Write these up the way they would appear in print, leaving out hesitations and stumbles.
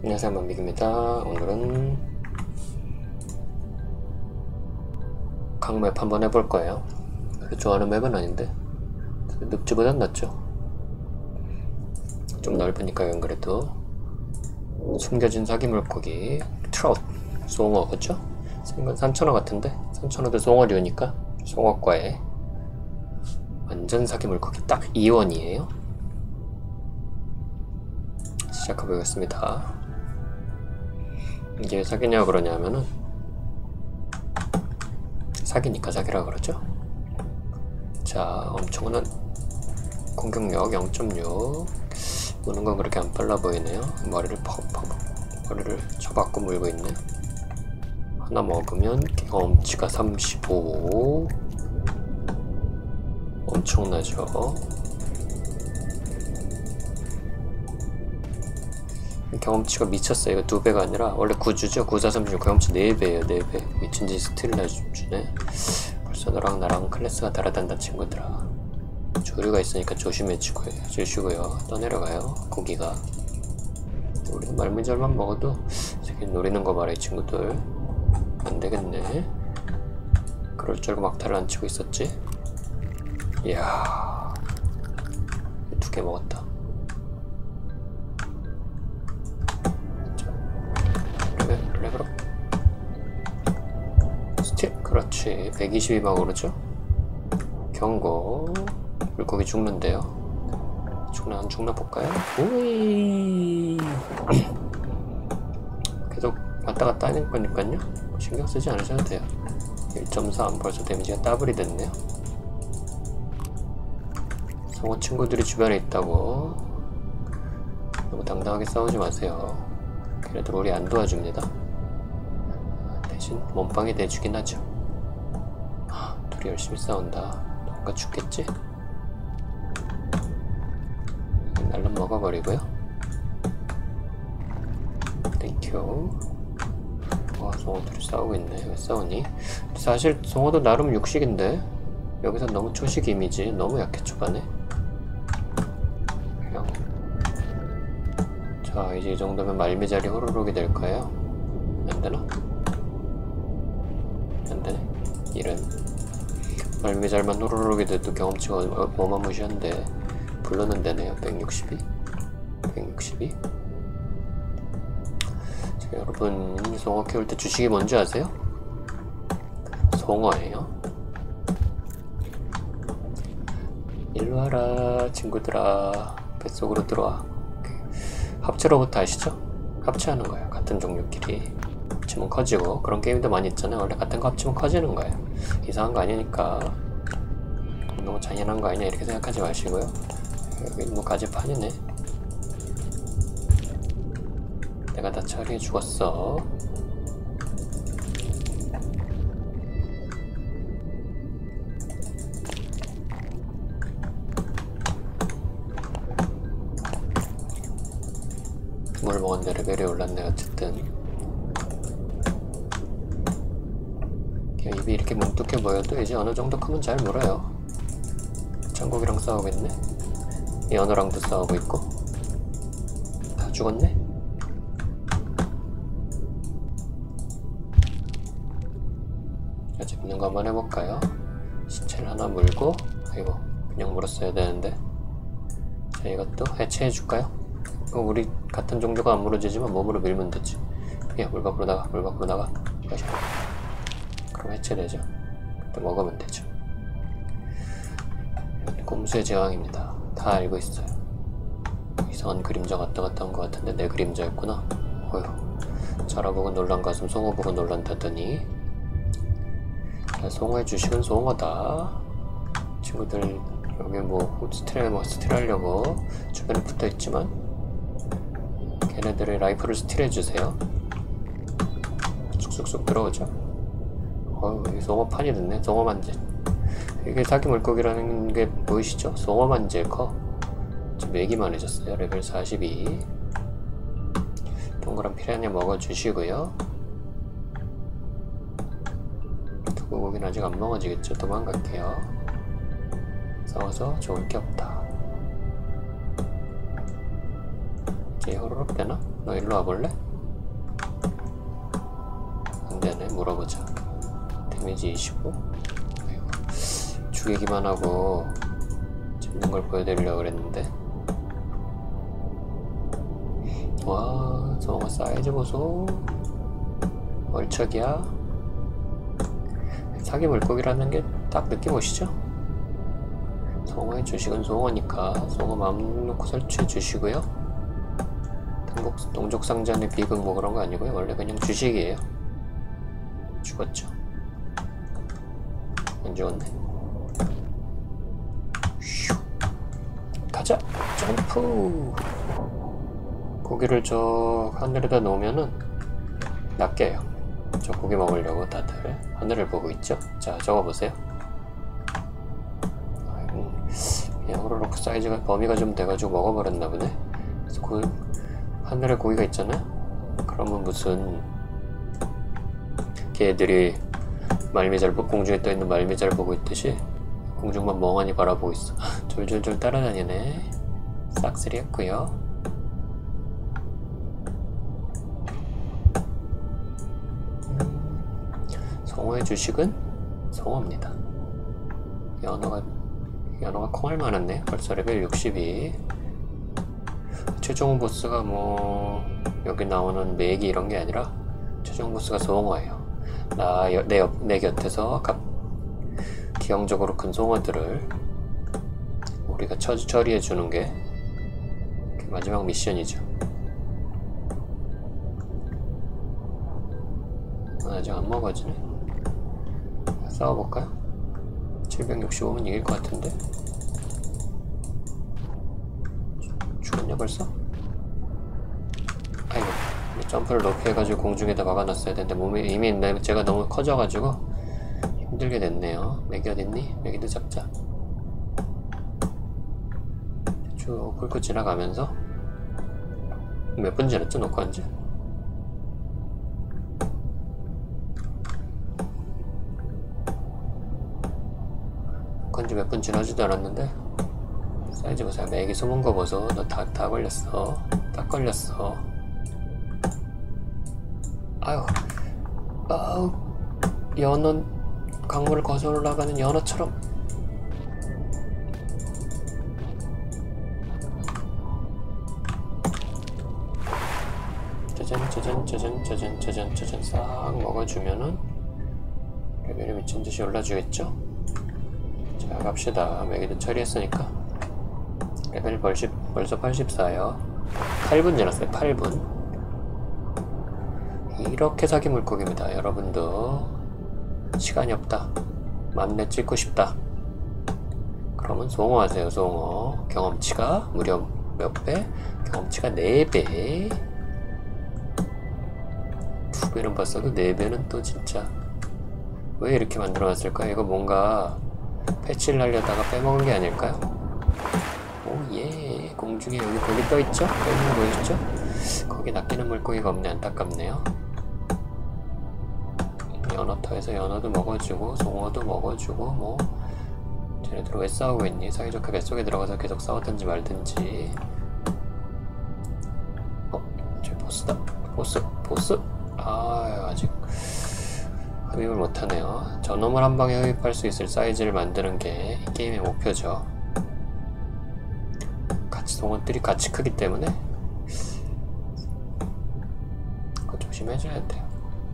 안녕하세요, 만빅입니다. 오늘은 강맵 한번 해볼 거예요. 좋아하는 맵은 아닌데 늪지보단 낫죠. 좀 넓으니까 안 그래도. 숨겨진 사기 물고기 트라웃, 송어, 그쵸? 생건 산천어 같은데 산천어도 송어류니까 송어과에 완전 사기 물고기 딱 2원이에요. 시작해보겠습니다. 이게 왜 사기냐 그러냐면은 사기니까 사기라 그러죠. 자, 엄청난 공격력 0.6. 무는 건 그렇게 안 빨라 보이네요. 머리를 머리를 쳐박고 물고 있네. 하나 먹으면 경험치가 35. 엄청나죠. 경험치가 미쳤어요. 이거 2배가 아니라 원래 9주죠. 9, 4, 36 경험치 4배예요. 4배. 미친듯이 스틸을 주네. 벌써 너랑 나랑 클래스가 다르단다 친구들아. 조류가 있으니까 조심해 주시고요. 떠내려가요. 고기가. 우리는 말미잘만 먹어도 되게 노리는 거 봐라 이 친구들. 안되겠네. 그럴 줄 알고 막타를 안 치고 있었지. 이야, 2개 먹었다. 레벨업 스틸. 그렇지. 122막 오르죠. 경고. 물고기 죽는데요. 죽나 안 죽나 볼까요? 오이. 계속 왔다 갔다 하는 거니까요. 신경 쓰지 않으셔도 돼요. 1.3. 벌써 데미지가 더블이 됐네요. 성우 친구들이 주변에 있다고 너무 당당하게 싸우지 마세요. 걔네들 우리 안 도와줍니다. 대신 몸빵이 내주긴 하죠. 둘이 열심히 싸운다. 누군가 죽겠지? 날름 먹어버리고요. 땡큐. 와, 송어들이 싸우고 있네. 왜 싸우니? 사실 송어도 나름 육식인데 여기서 너무 초식 이미지. 너무 약해 초반에. 그냥. 자, 이제 이 정도면 말미잘이 호로록이 될까요? 안되나? 안되네. 이런. 말미잘만 호로록이 돼도 경험치가 어마무시한데 불러는 되네요. 162. 162. 자, 여러분 송어 키울 때 주식이 뭔지 아세요? 송어예요. 일로와라 친구들아. 뱃속으로 들어와. 합체 로봇 아시죠? 합체하는 거예요. 같은 종류끼리 합치면 커지고. 그런 게임도 많이 있잖아요. 원래 같은 거 합치면 커지는 거예요. 이상한 거 아니니까 너무 잔인한 거 아니냐 이렇게 생각하지 마시고요. 여기 뭐 가지판이네. 내가 다 처리해 죽었어. 물 먹었는데 레벨이 올랐네. 어쨌든 입이 이렇게 뭉툭해 보여도 이제 어느 정도 크면 잘 물어요. 천국이랑 싸우고 있네. 이 연어랑도 싸우고 있고. 다 죽었네. 잡는 거 한번 해볼까요? 신체를 하나 물고. 아이고, 그냥 물었어야 되는데. 자, 이것도 해체해줄까요? 우리 같은 종류가 안 물어지지만 몸으로 밀면 되지. 야, 물 밖으로 나가. 물 밖으로 나가. 다시. 그럼 해체되죠. 그때 먹으면 되죠. 곰수의 제왕입니다. 다 알고 있어요. 이상한 그림자 갔다 갔다 한 것 같은데 내 그림자였구나. 어휴. 자라보고 놀란 가슴 송어 보고 놀란다더니. 자, 송어의 주식은 송어다. 친구들 여기 뭐 스틸 하려고 주변에 붙어 있지만 걔네들의 라이프를 스틸해주세요. 쑥쑥쑥 들어오죠. 여기 송어판이 됐네. 송어만질. 이게 사기 물고기라는 게 보이시죠? 송어만질 커. 지금 얘기만 해줬어요. 레벨 42. 동그란 피라냐 먹어주시고요. 두고고기는 아직 안 먹어지겠죠? 도망갈게요. 싸워서 좋을 게 없다. 이제 호로록 되나? 너 일로 와볼래? 안되네. 물어보자. 데미지 25? 아이고. 죽이기만 하고 잡는 걸 보여드리려고 그랬는데. 와, 성어 사이즈 보소. 얼척이야. 사기 물고기라는 게 딱 느낌 오시죠? 성어의 주식은 송어니까 송어 마음 놓고 설치해 주시고요. 동족상잔의 비극 뭐 그런 거 아니고요. 원래 그냥 주식이에요. 죽었죠. 안 죽었네. 슉. 가자! 점프! 고기를 저 하늘에다 놓으면은 낚여요. 저 고기 먹으려고 다들 하늘을 보고 있죠? 자, 적어보세요. 그냥 호로록 사이즈가 범위가 좀 돼가지고 먹어버렸나 보네. 그래서 하늘에 고기가 있잖아요. 그러면 무슨 걔들이 공중에 떠있는 말미잘 보고 있듯이 공중만 멍하니 바라보고 있어. 졸졸졸 따라다니네. 싹쓸이 했고요. 성어의 주식은 성어입니다. 연어가 콩알 많았네. 벌써 레벨 62. 최종 보스가 뭐 여기 나오는 메기 이런 게 아니라 최종 보스가 송어예요. 내 곁에서 기형적으로 큰 송어들을 우리가 처리해 주는 게 마지막 미션이죠. 아직 안 먹어지네. 싸워볼까요? 765면 이길 것 같은데. 죽었냐 벌써? 아이고, 점프를 높이 해가지고 공중에다 막아놨어야 되는데 몸이 이미 제가 너무 커져가지고 힘들게 됐네요. 맥이 어딨니? 맥이도 잡자. 쭉 훑고 지나가면서 몇 분 지났죠? 놓고 한지? 건지 몇 분 지나지도 않았는데 사이즈 보세요. 맥이 숨은 거 보소. 너 다 걸렸어. 딱 걸렸어. 아유, 연어, 강물을 거슬러 올라가는 연어처럼. 짜잔 싹 먹어주면은 레벨이 미친듯이 올라주겠죠? 자, 갑시다. 맥이도 처리했으니까. 레벨 벌써 84요. 8분 지났어요. 8분. 이렇게 사기 물고기입니다. 여러분도 시간이 없다. 맘내 찍고 싶다. 그러면 송어 하세요. 송어. 경험치가 무려 몇 배? 경험치가 4배. 2배는 봤어도 4배는 또 진짜 왜 이렇게 만들어놨을까요? 이거 뭔가 패치를 하려다가 빼먹은 게 아닐까요? 오예, 공중에 여기 거기 떠있죠? 떠있는 거 보이시죠? 거기 낚이는 물고기가 없네. 안타깝네요. 연어터에서 연어도 먹어주고 송어도 먹어주고 뭐 쟤네들 왜 싸우고 있니? 사이좋게 뱃속에 들어가서 계속 싸우든지 말든지. 저 보스다. 보스. 아직 흡입을 못하네요. 저놈을 한 방에 흡입할 수 있을 사이즈를 만드는 게 이 게임의 목표죠. 송어들이 같이 크기 때문에 그거 조심해줘야 돼요.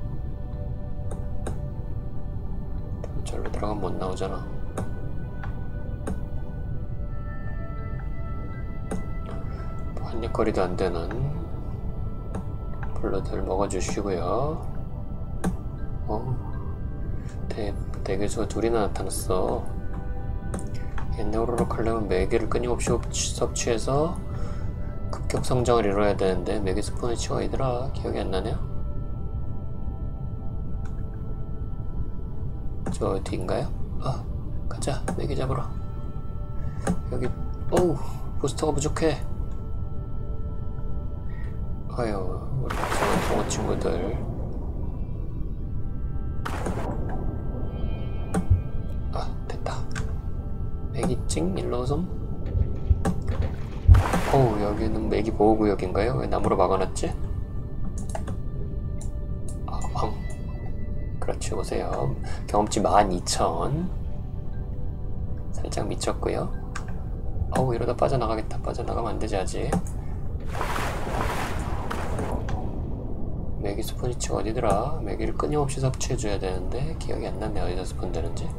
절로 들어가면 못 나오잖아. 한입거리도 안 되는 블러드를 먹어주시고요. 대교수가 둘이나 나타났어. 옛날 호로록 하려면 매개를 끊임없이 섭취해서 급격 성장을 이뤄야 되는데 매개 스폰의 치가 있더라. 기억이 안 나네요. 저 어디인가요? 가자. 매개 잡으러. 여기 부스터가 부족해. 아유, 우리 동호 친구들. 됐다. 매기찡 일러섬. 어우, 여기는 메기 보호구역인가요? 왜 나무로 막아놨지? 그렇지, 오세요. 경험치 12,000. 살짝 미쳤고요. 어우, 이러다 빠져나가겠다. 빠져나가면 안되지 아직. 메기 스폰 위치가 어디더라? 메기를 끊임없이 섭취해줘야 되는데 기억이 안 나네. 어디서 스폰 되는지.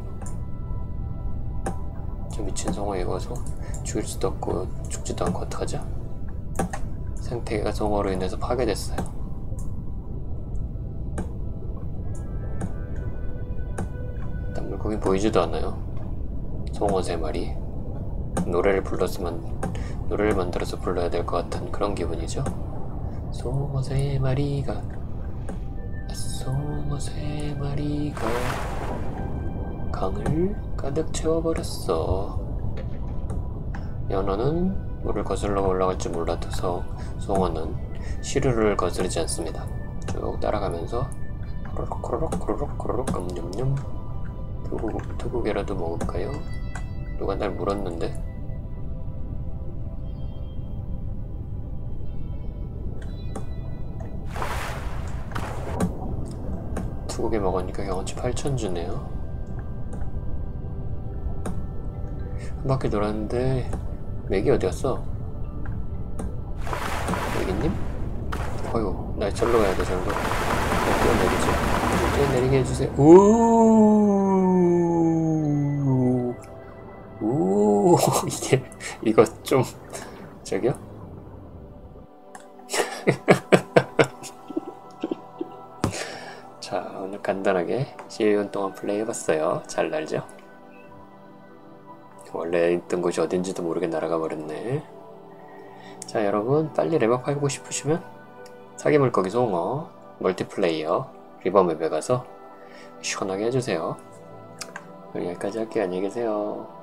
저 미친 송어 이거서 죽일 수도 없고 죽지도 않고 어떡하죠? 생태계가 송어로 인해서 파괴됐어요. 일단 물고기 보이지도 않아요. 송어 3마리. 노래를 만들어서 불러야 될 것 같은 그런 기분이죠. 송어 3마리가 강을 가득 채워버렸어. 연어는 물을 거슬러 올라갈 줄 몰라도 송어는 시루를 거스르지 않습니다. 쭉 따라가면서 코로록 냠냠냠. 두 개라도 먹을까요? 누가 날 물었는데? 두 개 먹으니까 경험치 8,000 주네요. 한 바퀴 돌았는데 맥이 어디갔어? 맥이님? 어휴, 나 절로 가야 돼. 절로. 뛰어내리지. 뛰어내리게 해주세요. 우 이거 좀 저기요? 자, 오늘 간단하게 12분 동안 플레이 해봤어요. 잘 날죠? 원래 있던 곳이 어딘지도 모르게 날아가 버렸네. 자, 여러분 빨리 레벨업 하고 싶으시면 사기물고기 송어 멀티플레이어 리버맵에 가서 시원하게 해주세요. 여기까지 할게요. 안녕히 계세요.